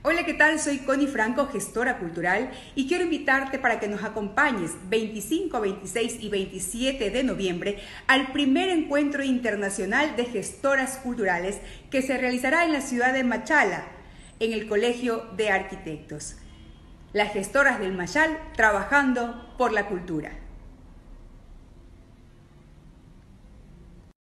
Hola, ¿qué tal? Soy Connie Franco, gestora cultural, y quiero invitarte para que nos acompañes 25, 26 y 27 de noviembre al primer encuentro internacional de gestoras culturales que se realizará en la ciudad de Machala, en el Colegio de Arquitectos. Las gestoras del Machal trabajando por la cultura.